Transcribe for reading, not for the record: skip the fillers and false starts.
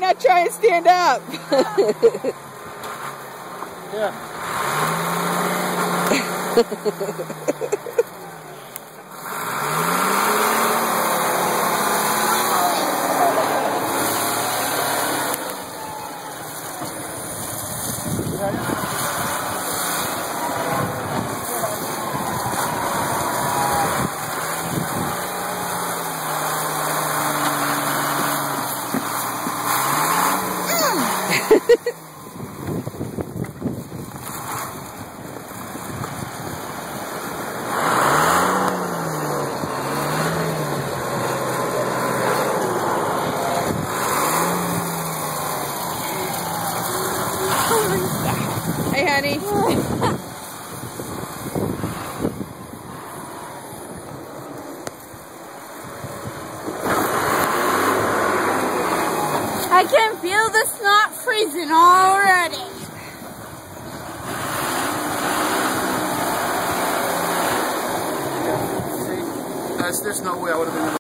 not try and stand up? Yeah. Hey, honey. I can feel the snot freezing already. See, there's no way I would have been able to